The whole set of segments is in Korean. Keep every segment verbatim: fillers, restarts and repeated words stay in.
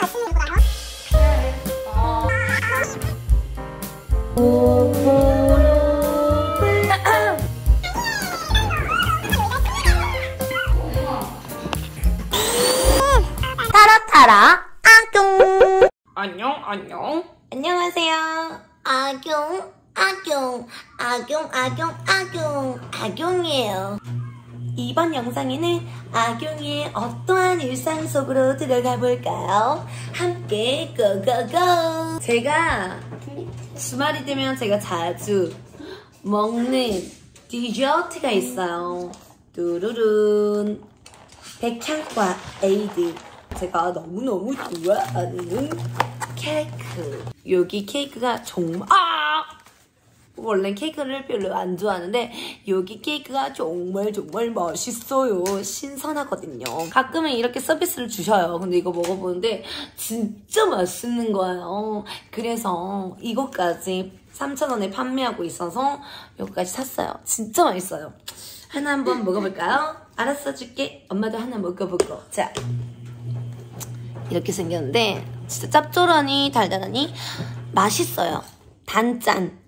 타라타라 아뀨. 안녕 안녕. 안녕하세요. 아뀨 아뀨 아뀨 아뀨 아뀨 아뀨이에요. 이번 영상에는 아뀨이의 어떠한 일상 속으로 들어가 볼까요? 함께 고고고. 제가 주말이 되면 제가 자주 먹는 디저트가 있어요. 뚜루룬 백향과 에이드. 제가 너무너무 좋아하는 케이크. 여기 케이크가 정말 아! 원래 케이크를 별로 안 좋아하는데 여기 케이크가 정말 정말 맛있어요. 신선하거든요. 가끔은 이렇게 서비스를 주셔요. 근데 이거 먹어보는데 진짜 맛있는 거예요. 그래서 이것까지 삼천 원에 판매하고 있어서 이거까지 샀어요. 진짜 맛있어요. 하나 한번 먹어볼까요? 알았어 줄게. 엄마도 하나 먹어보고. 자, 이렇게 생겼는데 진짜 짭조라니 달달하니 맛있어요. 단짠.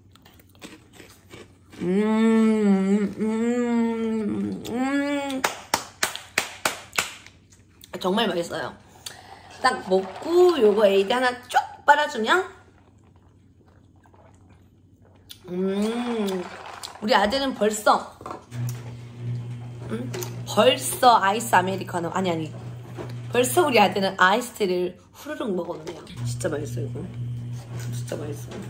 음, 음, 음. 정말 맛있어요. 딱 먹고 요거 에이드 하나 쭉 빨아주면 음, 우리 아들은 벌써 음, 벌써 아이스 아메리카노 아니 아니 벌써 우리 아들은 아이스티를 후루룩 먹었네요. 진짜 맛있어요 이거. 진짜 맛있어요.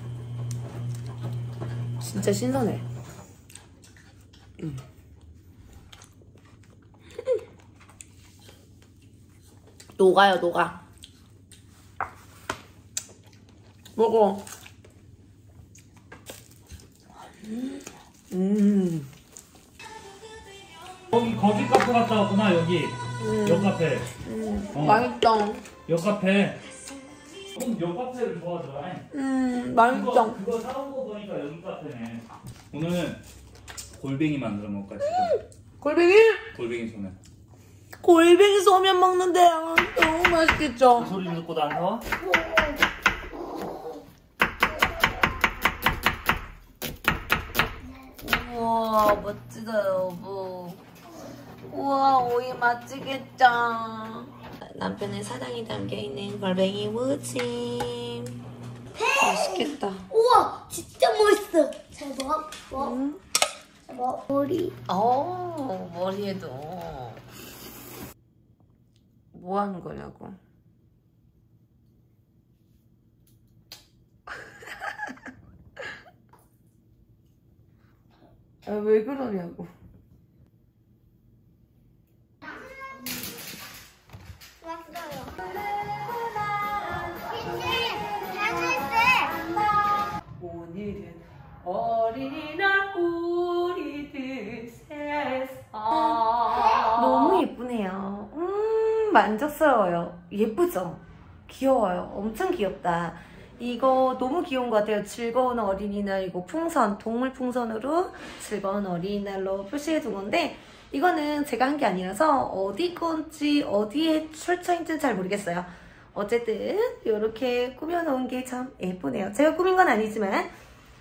진짜 신선해. 음. 녹아요 녹아. 먹어. 음. 거기 거기 카페 갔다 왔구나. 여기 음. 역 카페. 음. 어. 맛있다. 역 카페. 꼭 역 카페를 좋아하더라. 음 맛있다. 그거, 그거 사온 거 보니까 여기 카페네. 오늘은 골뱅이 만들어 먹을까 지금. 골뱅이? 골뱅이 소면. 골뱅이 소면 먹는데요. 너무 맛있겠죠? 그 소리 듣고도 안 사와? 우와 멋지다 여보. 우와 오이 맛지겠죠? 남편의 사랑이 담겨있는 골뱅이 무침. 맛있겠다. 우와 진짜 멋있어. 잘 먹어. 뭐? 응? 잘 먹어. 머리. 어 머리에도 뭐 하는 거냐고. 아, 왜 그러냐고. 오늘은 어린이날 우리들 세상. 너무 예쁘네요. 음 만족스러워요. 예쁘죠? 귀여워요. 엄청 귀엽다. 이거 너무 귀여운 것 같아요. 즐거운 어린이날 이거 풍선, 동물 풍선으로 즐거운 어린이날로 표시해둔 건데 이거는 제가 한 게 아니라서 어디 건지 어디에 출처인지는 잘 모르겠어요. 어쨌든 이렇게 꾸며놓은 게 참 예쁘네요. 제가 꾸민 건 아니지만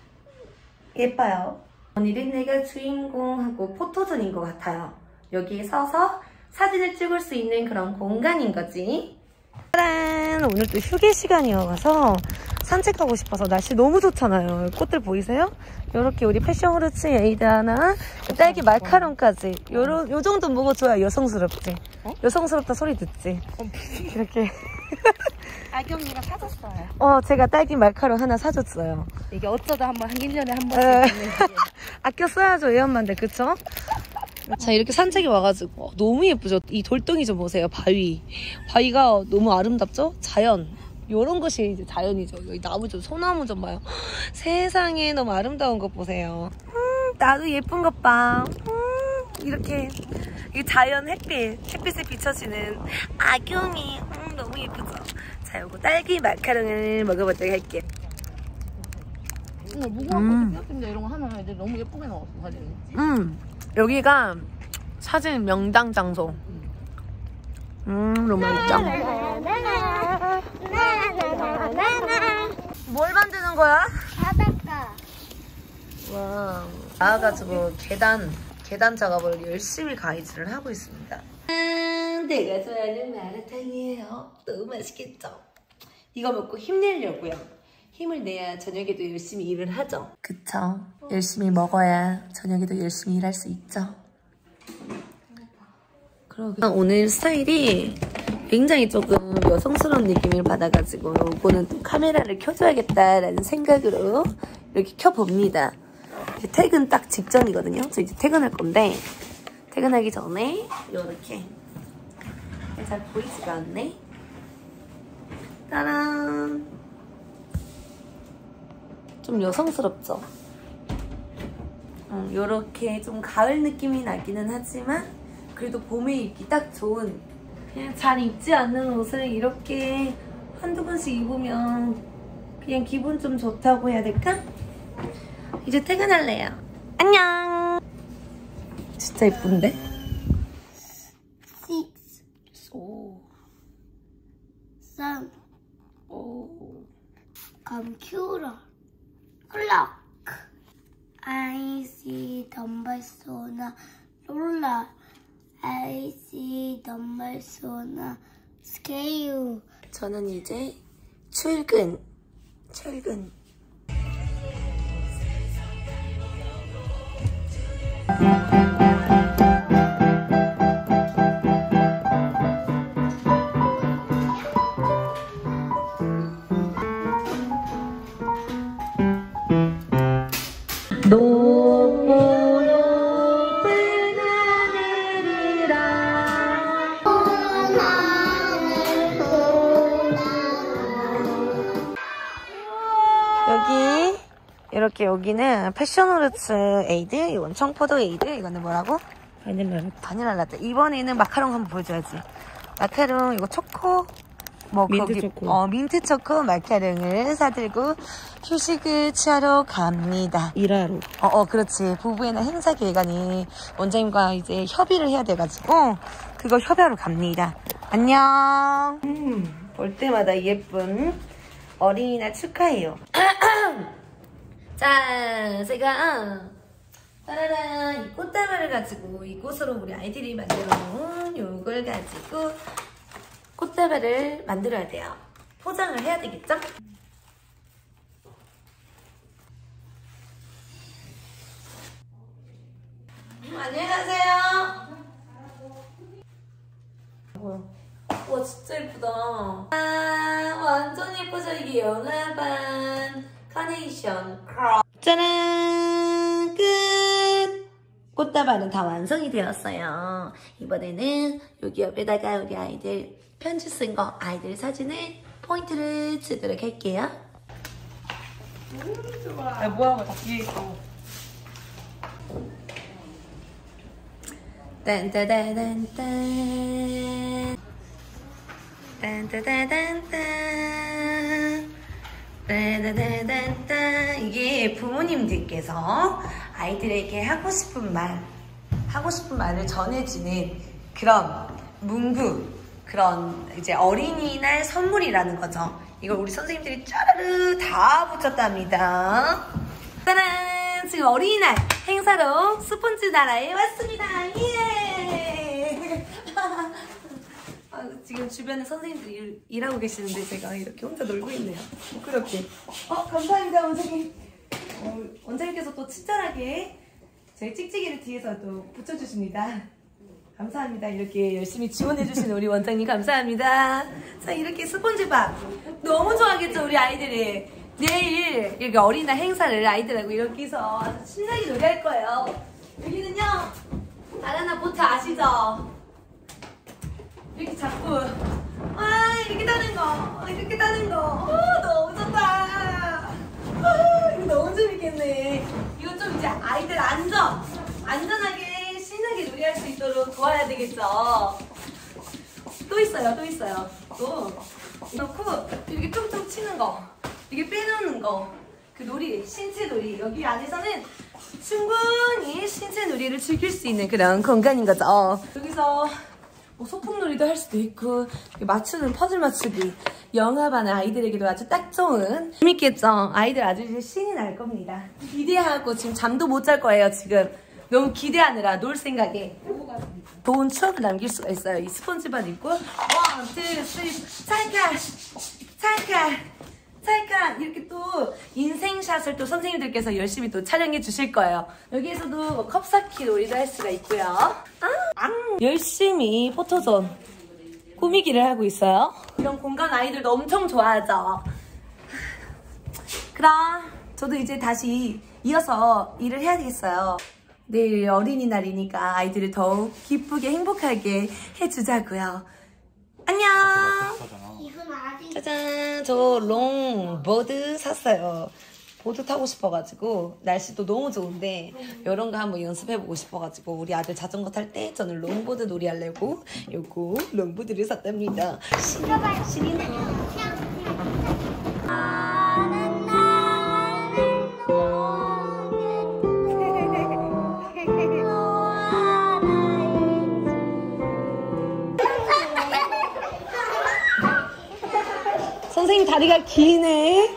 예뻐요. 오늘은 내가 주인공하고 포토존인 것 같아요. 여기에 서서 사진을 찍을 수 있는 그런 공간인 거지. 짜란! 오늘 또 휴게 시간이어서 산책하고 싶어서 날씨 너무 좋잖아요. 꽃들 보이세요? 이렇게 우리 패션 후르츠 에이드 하나, 딸기 마카롱까지. 요런, 요 정도 먹어줘야 여성스럽지. 어? 여성스럽다 소리 듣지. 이렇게. 아경이가 사줬어요. 어, 제가 딸기 마카롱 하나 사줬어요. 이게 어쩌다 한번 한 일 년에 한 번씩 있는 아껴 써야죠, 애엄마인데, 그쵸? 자, 이렇게 산책이 와가지고 너무 예쁘죠? 이 돌덩이 좀 보세요, 바위. 바위가 너무 아름답죠? 자연. 요런 것이 이제 자연이죠. 여기 나무 좀, 소나무 좀 봐요. 세상에 너무 아름다운 것 보세요. 음, 나도 예쁜 것 봐. 음, 이렇게 이 자연 햇빛, 햇빛에 비춰지는 아경이 음, 너무 예쁘죠? 자, 요거 딸기 마카롱을 먹어보도록 할게요. 오늘 무궁화 꽃이 피었는데 이런 거 하면 애들 너무 예쁘게 나왔어, 사진이. 음, 여기가 사진 명당 장소. 음, 너무 맛있죠? 거야? 바닷가. 와, 나와가지고 계단 계단 작업을 열심히 가이드를 하고 있습니다. 음, 내가 좋아하는 마라탕이에요. 너무 맛있겠죠? 이거 먹고 힘내려고요. 힘을 내야 저녁에도 열심히 일을 하죠. 그쵸? 열심히 먹어야 저녁에도 열심히 일할 수 있죠. 그러게. 오늘 스타일이 굉장히 조금 여성스러운 느낌을 받아가지고 이거는 또 카메라를 켜줘야겠다라는 생각으로 이렇게 켜봅니다. 퇴근 딱 직전이거든요. 저 이제 퇴근할 건데 퇴근하기 전에 이렇게 잘 보이지가 않네. 따란. 좀 여성스럽죠? 음, 이렇게 좀 가을 느낌이 나기는 하지만 그래도 봄에 입기 딱 좋은, 그냥 잘 입지 않는 옷을 이렇게 한두 번씩 입으면 그냥 기분 좀 좋다고 해야 될까? 이제 퇴근할래요. 안녕. 진짜 예쁜데? Six, 오. seven, 오. computer, clock. I see dumbbell so나 roller. I see dumbbell so나 scale. 저는 이제 출근. 출근. 높은 높은 하늘이라 여기 이렇게 여기는 패션오르츠 에이드, 이건 청포도 에이드, 이거는 뭐라고? 바닐라 바닐라 라떼. 이번에는 마카롱 한번 보여줘야지. 마카롱 이거 초코 뭐 민트 거기, 초코. 어 민트 초코 마카롱을 사들고 휴식을 취하러 갑니다. 일하러. 어, 어, 그렇지. 부부에는 행사 기획안이 원장님과 이제 협의를 해야 돼가지고 그거 협의하러 갑니다. 안녕. 음, 볼 때마다 예쁜 어린이날 축하해요. 자, 제가 따라란 이 꽃다발을 가지고 이곳으로 우리 아이들이 만들어 놓은 요걸 가지고 꽃다발을 만들어야 돼요. 포장을 해야 되겠죠? 안녕하세요. 와 진짜 예쁘다. 아 완전 예쁘죠. 이게 영화반 카네이션 크롭. 짜란 끝. 꽃다발은 다 완성이 되었어요. 이번에는 여기 옆에다가 우리 아이들 편지 쓴 거 아이들 사진을 포인트를 주도록 할게요. 음, 좋아. 야, 뭐하고 다 뒤에 있어. 딴따다단딴 딴따다단딴 딴따다단딴. 이게 부모님들께서 아이들에게 하고 싶은 말 하고 싶은 말을 전해주는 그런 문구, 그런 이제 어린이날 선물이라는 거죠. 이걸 우리 선생님들이 짜르르 다 붙였답니다. 짜란! 지금 어린이날 행사로 스폰지 나라에 왔습니다. 예! 아, 지금 주변에 선생님들이 일, 일하고 계시는데 제가 이렇게 혼자 놀고 있네요. 그렇게. 어, 감사합니다, 원장님. 어, 원장님께서 또 친절하게 저희 찍찍이를 뒤에서 또 붙여주십니다. 감사합니다. 이렇게 열심히 지원해주시는 우리 원장님 감사합니다. 자, 이렇게 스폰지밥 너무 좋아하겠죠, 우리 아이들이. 내일 이렇게 어린이날 행사를 아이들하고 이렇게 해서 아주 신나게 놀이할 거예요. 여기는요, 바나나 보트 아시죠? 이렇게 잡고, 아, 이렇게 따는 거, 이렇게 따는 거. 오, 너무 좋다. 아, 이거 너무 재밌겠네. 이거 좀 이제 아이들 안전, 안전하게 신나게 놀이할 수 있도록 도와야 되겠죠. 또 있어요, 또 있어요. 또 넣고 이렇게 퉁퉁 치는 거, 이게 빼놓는 거, 그 놀이, 신체 놀이. 여기 안에서는 충분히 신체 놀이를 즐길 수 있는 그런 공간인 거죠. 여기서 뭐 소꿉놀이도 할 수도 있고, 맞추는 퍼즐 맞추기, 영화 반 아이들에게도 아주 딱 좋은. 재밌겠죠? 아이들 아주 이제 신이 날 겁니다. 기대하고 지금 잠도 못 잘 거예요, 지금. 너무 기대하느라 놀 생각에. 좋은 추억을 남길 수가 있어요. 이 스폰지만 입고 원, 투, 쓰리, 찰칵! 찰칵! 찰칵! 이렇게 또 인생샷을 또 선생님들께서 열심히 또 촬영해 주실 거예요. 여기에서도 컵 쌓기 놀이도 할 수가 있고요. 아, 열심히 포토존 꾸미기를 하고 있어요. 이런 공간 아이들도 엄청 좋아하죠. 그럼 저도 이제 다시 이어서 일을 해야 되겠어요. 내일 어린이날이니까 아이들을 더욱 기쁘게 행복하게 해주자고요. 안녕. 짜잔, 저 롱보드 샀어요. 보드 타고 싶어가지고 날씨도 너무 좋은데 이런 거 한번 연습해보고 싶어가지고 우리 아들 자전거 탈 때 저는 롱보드 놀이 하려고 요거 롱보드를 샀답니다. 신나봐, 신이네요. 선생님 다리가 기네.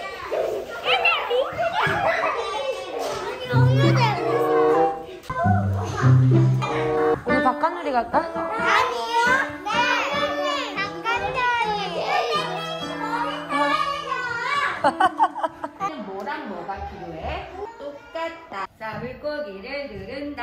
우리 바깥놀이 갈까? 아니요. 네. 바깥놀이. 뭐랑 뭐가 필요해? 똑같다. 자, 물고기를 누른다.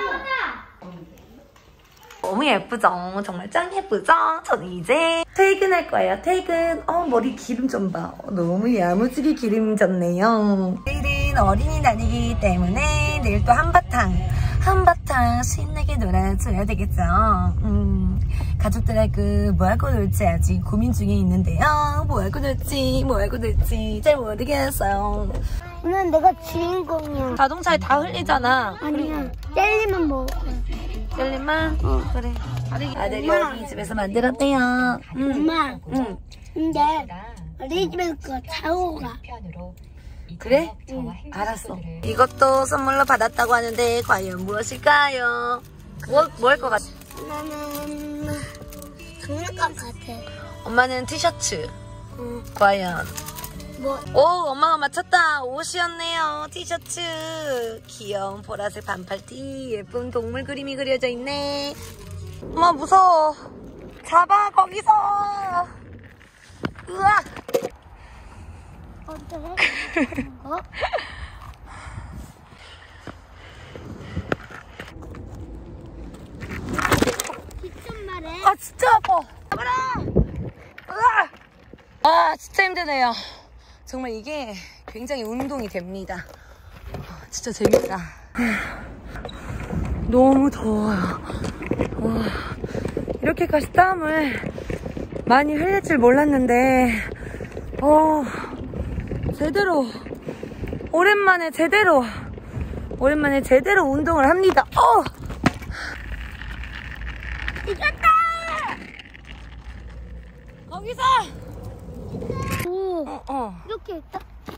너무 예쁘죠? 정말 짱 예쁘죠? 저는 이제 퇴근할 거예요. 퇴근. 어, 머리 기름 좀 봐. 어, 너무 야무지게 기름 졌네요. 내일은 어린이날이기 때문에 내일 또 한바탕 한바탕 신나게 놀아줘야 되겠죠. 음, 가족들하고 뭐하고 놀지 아직 고민 중에 있는데요. 뭐하고 놀지 뭐하고 놀지 잘 모르겠어요. 오늘 내가 주인공이야. 자동차에 다 흘리잖아. 아니야. 젤리만 먹어. 젤리만? 어, 그래. 아들이 어린이집에서 만들었대요. 응. 엄마. 응. 근데 어린이집에서 그거 사고 가. 그래? 응. 알았어. 이것도 선물로 받았다고 하는데 과연 무엇일까요? 뭐, 뭐 할 것 같아? 나는 장난감 같아. 엄마는 티셔츠. 응. 과연? 뭐? 오, 엄마가 맞췄다. 옷이었네요. 티셔츠. 귀여운 보라색 반팔티. 예쁜 동물 그림이 그려져 있네. 엄마 무서워. 잡아 거기서. 으악. 어때? 어? 뒷좀 말해. 아 진짜 아파. 잡아라. 으악. 아 진짜 힘드네요. 정말 이게 굉장히 운동이 됩니다. 진짜 재밌다. 너무 더워요. 와, 이렇게까지 땀을 많이 흘릴 줄 몰랐는데 어, 제대로 오랜만에 제대로 오랜만에 제대로 운동을 합니다. 어! 이겼다! 거기서! 오, 어, 어. 이렇게 했다?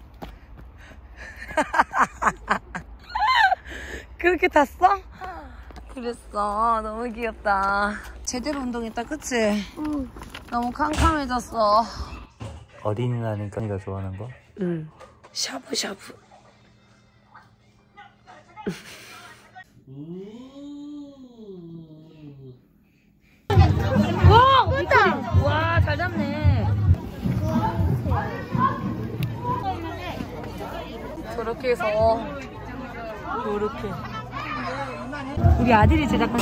그렇게 탔어? 그랬어. 너무 귀엽다. 제대로 운동했다, 그치? 응. 너무 캄캄해졌어. 어린이날이니까 네가 좋아하는 거? 응. 샤브샤브. 와! 미끄럼! 와, 잘 잡네. 저렇게 해서 저렇게 우리 아들이 제작한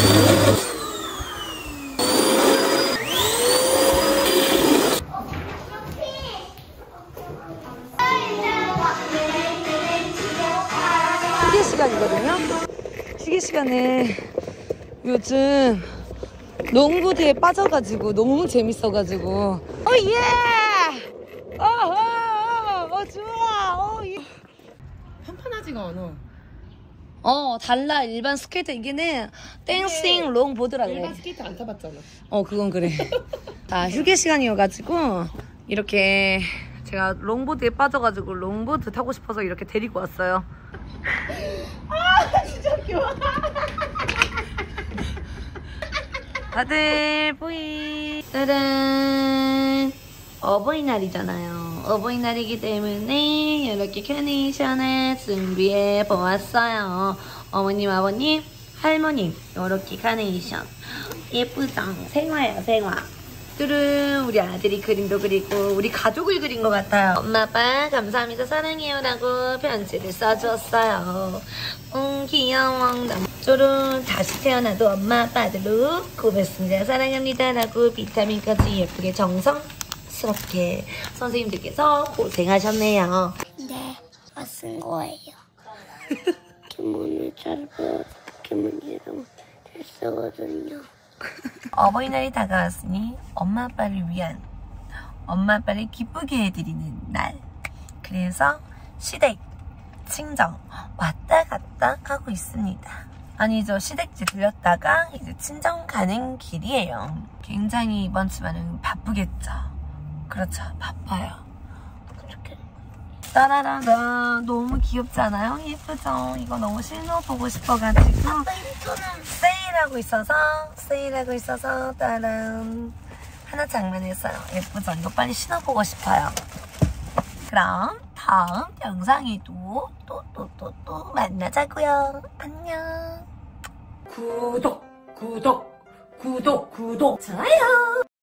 휴게 시간이거든요. 휴게 시간에 요즘 롱보드에 빠져가지고 너무 재밌어가지고 오예! 어허! 어 좋아! 어, 예. 편편하지가 않아. 어 달라. 일반 스케이트 이게는 댄싱 롱보드라 그래. 일반 스케이트 안 타봤잖아. 어 그건 그래. 아 휴게 시간이어가지고 이렇게 제가 롱보드에 빠져가지고 롱보드 타고 싶어서 이렇게 데리고 왔어요. 아 진짜 귀여워. 아들 뿌이 짜란. 어버이날이잖아요. 어버이날이기 때문에 이렇게 카네이션을 준비해 보았어요. 어머님, 아버님, 할머님 이렇게 카네이션 예쁘죠? 생화예요, 생화. 뚜른 우리 아들이 그림도 그리고 우리 가족을 그린 것 같아요. 엄마 아빠 감사합니다 사랑해요 라고 편지를 써주었어요. 음 귀여워. 뚜른 다시 태어나도 엄마 아빠 아들로 고맙습니다 사랑합니다 라고 비타민까지 예쁘게 정성스럽게 선생님들께서 고생하셨네요. 네, 쓴 거예요. 포켓몬을 잘 배워서 포켓몬이랑 잘 쓰거든요. 어버이날이 다가왔으니 엄마 아빠를 위한, 엄마 아빠를 기쁘게 해드리는 날. 그래서 시댁, 친정 왔다 갔다 하고 있습니다. 아니죠, 시댁집 들렸다가 이제 친정 가는 길이에요. 굉장히 이번 주말은 바쁘겠죠. 그렇죠, 바빠요. 그렇게 따라라라. 너무 귀엽지 않아요? 예쁘죠? 이거 너무 신어보고 싶어가지고 세일하고 있어서 세일하고 있어서 따란 하나 장만했어요. 예쁘죠? 이거 빨리 신어보고 싶어요. 그럼 다음 영상에도 또 또 또 또 만나자고요. 안녕. 구독, 구독, 구독, 구독, 좋아요.